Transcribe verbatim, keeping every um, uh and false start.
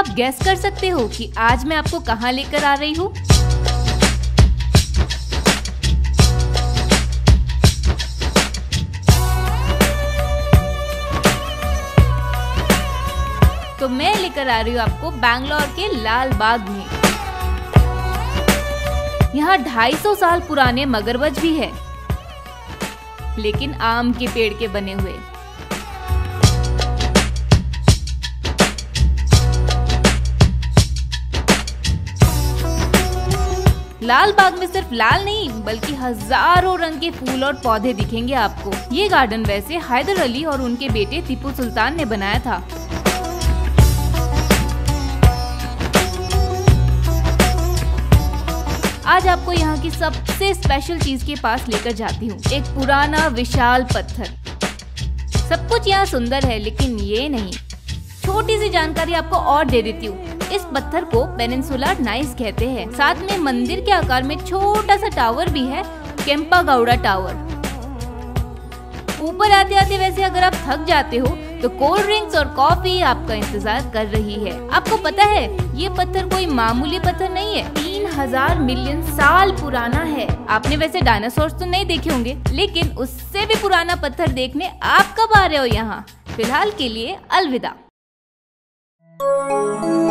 आप गैस कर सकते हो कि आज मैं आपको कहाँ लेकर आ रही हूँ? तो मैं लेकर आ रही हूँ आपको बैंगलोर के लाल बाग में। यहाँ ढाई सौ साल पुराने मगरमच्छ भी है, लेकिन आम के पेड़ के बने हुए। लाल बाग में सिर्फ लाल नहीं बल्कि हजारों रंग के फूल और पौधे दिखेंगे आपको। ये गार्डन वैसे हैदर अली और उनके बेटे टीपू सुल्तान ने बनाया था। आज आपको यहाँ की सबसे स्पेशल चीज के पास लेकर जाती हूँ, एक पुराना विशाल पत्थर। सब कुछ यहाँ सुंदर है, लेकिन ये नहीं। छोटी सी जानकारी आपको और दे देती हूँ। इस पत्थर को पेनिनसुला नाइस कहते हैं। साथ में मंदिर के आकार में छोटा सा टावर भी है, केम्पागौड़ा टावर। ऊपर आते आते वैसे अगर आप थक जाते हो तो कोल्ड ड्रिंक्स और कॉफी आपका इंतजार कर रही है। आपको पता है ये पत्थर कोई मामूली पत्थर नहीं है, तीन हजार मिलियन साल पुराना है। आपने वैसे डायनासोर्स तो नहीं देखे होंगे, लेकिन उससे भी पुराना पत्थर देखने आप कब आ रहे हो यहाँ? फिलहाल के लिए अलविदा।